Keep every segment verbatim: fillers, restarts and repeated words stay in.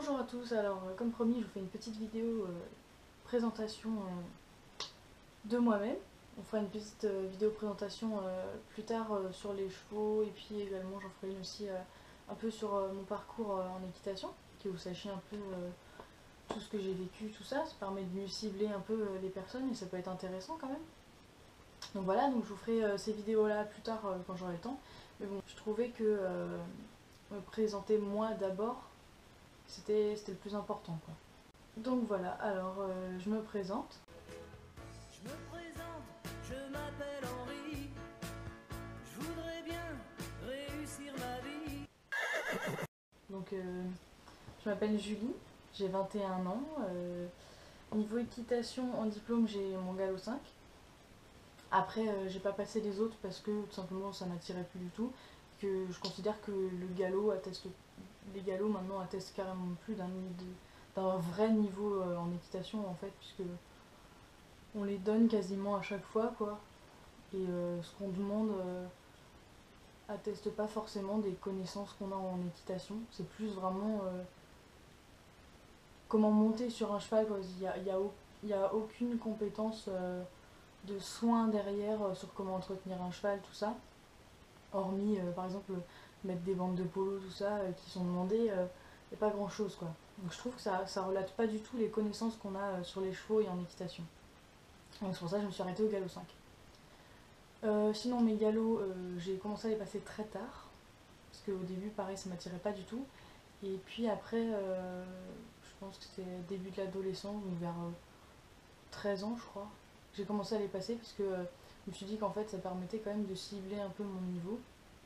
Bonjour à tous, alors euh, comme promis je vous fais une petite vidéo euh, présentation euh, de moi-même. On fera une petite euh, vidéo présentation euh, plus tard euh, sur les chevaux et puis également j'en ferai une aussi euh, un peu sur euh, mon parcours euh, en équitation, que vous sachiez un peu euh, tout ce que j'ai vécu, tout ça, ça permet de mieux cibler un peu euh, les personnes et ça peut être intéressant quand même. Donc voilà, donc je vous ferai euh, ces vidéos là plus tard euh, quand j'aurai le temps, mais bon, je trouvais que euh, me présenter moi d'abord, c'était le plus important quoi. Donc voilà, alors euh, je me présente. Je me présente, je m'appelle Henri. Je voudrais bien réussir ma vie. Donc euh, je m'appelle Julie, j'ai vingt et un ans. Euh, niveau équitation en diplôme, j'ai mon galop cinq. Après, euh, j'ai pas passé les autres parce que tout simplement ça m'attirait plus du tout. Que je considère que le galop atteste, les galops maintenant attestent carrément plus d'un d'un vrai niveau euh, en équitation en fait, puisque on les donne quasiment à chaque fois quoi. Et euh, ce qu'on demande euh, atteste pas forcément des connaissances qu'on a en équitation. C'est plus vraiment euh, comment monter sur un cheval. Il n'y a, y a, y a aucune compétence euh, de soin derrière euh, sur comment entretenir un cheval, tout ça. Hormis euh, par exemple mettre des bandes de polo, tout ça, euh, qui sont demandées, il euh, n'y a pas grand chose quoi. Donc je trouve que ça, ça relate pas du tout les connaissances qu'on a euh, sur les chevaux et en équitation. Donc c'est pour ça que je me suis arrêtée au galop cinq. Euh, sinon mes galops, euh, j'ai commencé à les passer très tard, parce qu'au début pareil ça m'attirait pas du tout. Et puis après, euh, je pense que c'était début de l'adolescence, donc vers euh, treize ans je crois, j'ai commencé à les passer parce que euh, je me suis dit qu'en fait ça permettait quand même de cibler un peu mon niveau.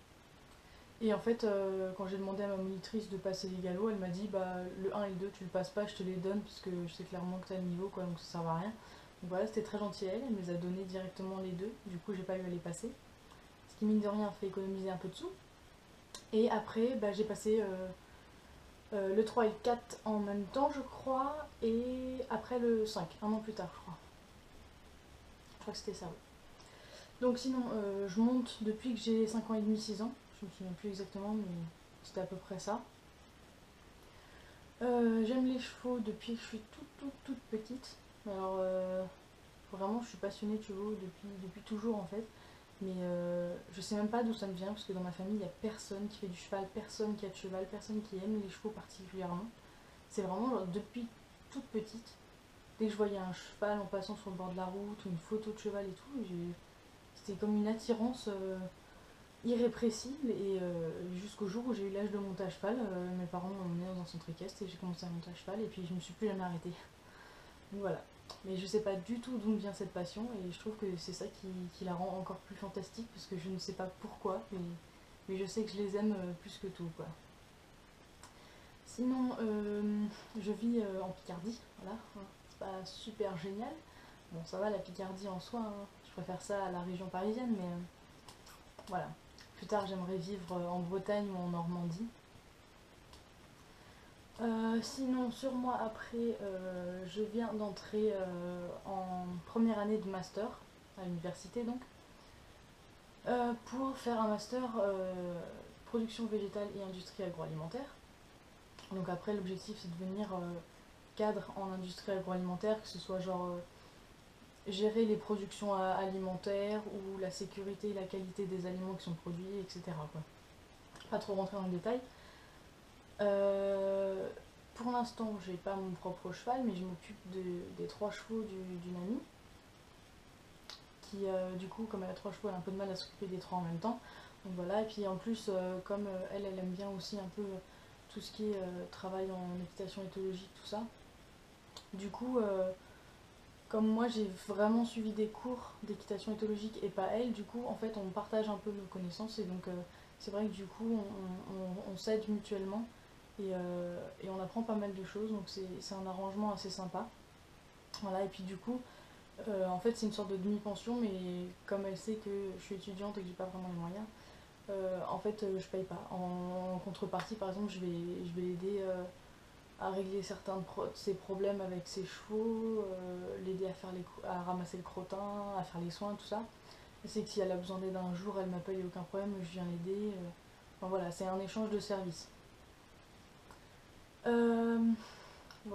Et en fait, euh, quand j'ai demandé à ma monitrice de passer les galops, elle m'a dit bah le un et le deux tu le passes pas, je te les donne parce que je sais clairement que t'as le niveau quoi, donc ça sert à rien. Donc voilà, c'était très gentil à elle, elle me les a donné directement les deux, du coup j'ai pas eu à les passer. Ce qui mine de rien fait économiser un peu de sous. Et après, bah, j'ai passé euh, euh, le trois et le quatre en même temps je crois, et après le cinq, un an plus tard je crois. Je crois que c'était ça, oui. Donc sinon, euh, je monte depuis que j'ai cinq ans et demi, six ans. Je me souviens plus exactement, mais c'était à peu près ça. Euh, J'aime les chevaux depuis que je suis toute toute toute petite. Alors euh, vraiment, je suis passionnée de chevaux depuis, depuis toujours en fait. Mais euh, je sais même pas d'où ça me vient, parce que dans ma famille, il n'y a personne qui fait du cheval, personne qui a de cheval, personne qui aime les chevaux particulièrement. C'est vraiment genre, depuis toute petite. Dès que je voyais un cheval en passant sur le bord de la route, ou une photo de cheval et tout, c'était comme une attirance euh, irrépressible. Et euh, jusqu'au jour où j'ai eu l'âge de monter à cheval, euh, mes parents m'ont emmené dans un centre équestre et j'ai commencé à monter à cheval, et puis je me suis plus jamais arrêtée. Donc voilà. Mais je sais pas du tout d'où me vient cette passion, et je trouve que c'est ça qui, qui la rend encore plus fantastique, parce que je ne sais pas pourquoi, mais, mais je sais que je les aime euh, plus que tout, quoi. Sinon, euh, je vis euh, en Picardie, voilà, c'est pas super génial. Bon, ça va la Picardie en soi, hein. Je préfère ça à la région parisienne, mais euh, voilà. Plus tard, j'aimerais vivre en Bretagne ou en Normandie. Euh, sinon, sur moi, après, euh, je viens d'entrer euh, en première année de master, à l'université donc, euh, pour faire un master euh, production végétale et industrie agroalimentaire. Donc après, l'objectif, c'est de devenir euh, cadre en industrie agroalimentaire, que ce soit genre euh, gérer les productions alimentaires ou la sécurité et la qualité des aliments qui sont produits, et cetera quoi. Pas trop rentrer dans le détail. Euh, pour l'instant, j'ai pas mon propre cheval, mais je m'occupe de, des trois chevaux d'une amie qui, euh, du coup, comme elle a trois chevaux, elle a un peu de mal à s'occuper des trois en même temps. Donc voilà, et puis en plus, euh, comme euh, elle, elle aime bien aussi un peu tout ce qui est euh, travail en équitation éthologique, tout ça. Du coup, euh, comme moi j'ai vraiment suivi des cours d'équitation éthologique et pas elle, du coup, en fait, on partage un peu nos connaissances, et donc euh, c'est vrai que du coup, on, on, on s'aide mutuellement. Et, euh, et on apprend pas mal de choses, donc c'est un arrangement assez sympa. Voilà, et puis du coup, euh, en fait c'est une sorte de demi-pension, mais comme elle sait que je suis étudiante et que j'ai pas vraiment les moyens, euh, en fait euh, je paye pas. En, en contrepartie, par exemple, je vais, je vais l'aider euh, à régler certains de pro ses problèmes avec ses chevaux, euh, l'aider à, faire les, à ramasser le crottin, à faire les soins, tout ça. Je sais que si elle a besoin d'aide un jour, elle m'appelle, il n'y a aucun problème, je viens l'aider. Euh. Enfin voilà, c'est un échange de services. Euh,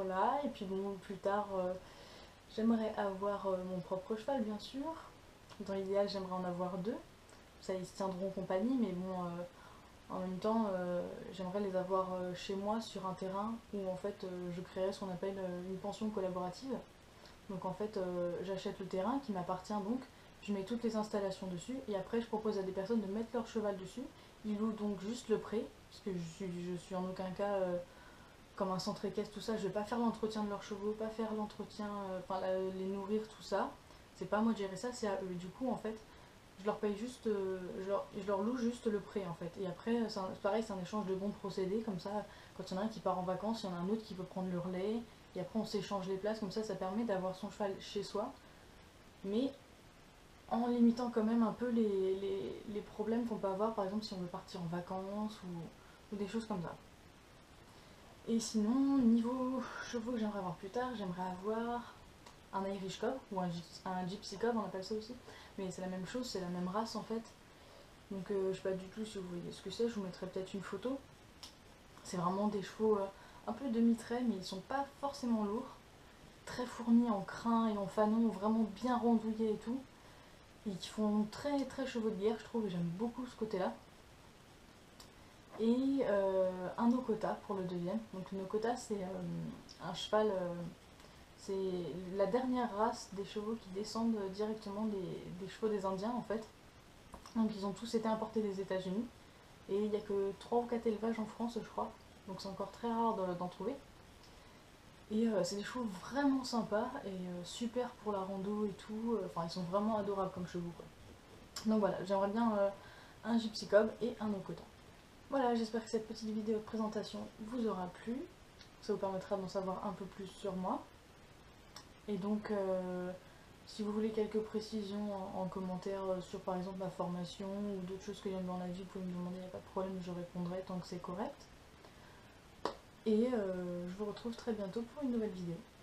voilà, et puis bon, plus tard, euh, j'aimerais avoir euh, mon propre cheval, bien sûr. Dans l'idéal, j'aimerais en avoir deux. Ça, ils se tiendront compagnie, mais bon, euh, en même temps, euh, j'aimerais les avoir euh, chez moi sur un terrain où en fait euh, je créerais ce qu'on appelle euh, une pension collaborative. Donc en fait, euh, j'achète le terrain qui m'appartient donc, je mets toutes les installations dessus et après je propose à des personnes de mettre leur cheval dessus. Ils louent donc juste le pré, parce que je suis, je suis en aucun cas euh, comme un centre équestre, tout ça. Je vais pas faire l'entretien de leurs chevaux, pas faire l'entretien, euh, enfin la- les nourrir, tout ça. C'est pas à moi de gérer ça, c'est à eux. Du coup, en fait, je leur paye juste, euh, je, leur, je leur loue juste le prêt en fait. Et après, c'est un- pareil, c'est un échange de bons procédés. Comme ça, quand il y en a un qui part en vacances, il y en a un autre qui peut prendre le relais. Et après, on s'échange les places. Comme ça, ça permet d'avoir son cheval chez soi. Mais en limitant quand même un peu les, les, les problèmes qu'on peut avoir, par exemple, si on veut partir en vacances ou, ou des choses comme ça. Et sinon, niveau chevaux que j'aimerais avoir plus tard, j'aimerais avoir un Irish Cob ou un, un Gypsy Cob, on appelle ça aussi. Mais c'est la même chose, c'est la même race en fait. Donc euh, je sais pas du tout si vous voyez ce que c'est, je vous mettrai peut-être une photo. C'est vraiment des chevaux euh, un peu demi-trait, mais ils sont pas forcément lourds. Très fournis en crin et en fanon, vraiment bien rondouillés et tout. Et qui font très très chevaux de guerre, je trouve, et j'aime beaucoup ce côté-là. Et euh, un Okota pour le deuxième. Donc le Okota c'est euh, un cheval, euh, c'est la dernière race des chevaux qui descendent directement des, des chevaux des Indiens en fait. Donc ils ont tous été importés des États-Unis. Et il n'y a que trois ou quatre élevages en France, je crois. Donc c'est encore très rare d'en trouver. Et euh, c'est des chevaux vraiment sympas et euh, super pour la rando et tout. Enfin, ils sont vraiment adorables comme chevaux, quoi. Donc voilà, j'aimerais bien euh, un Gypsy Cob et un Okota. Voilà, j'espère que cette petite vidéo de présentation vous aura plu. Ça vous permettra d'en savoir un peu plus sur moi. Et donc, euh, si vous voulez quelques précisions en, en commentaire sur par exemple ma formation ou d'autres choses que j'aime dans la vie, vous pouvez me demander, il n'y a pas de problème, je répondrai tant que c'est correct. Et euh, je vous retrouve très bientôt pour une nouvelle vidéo.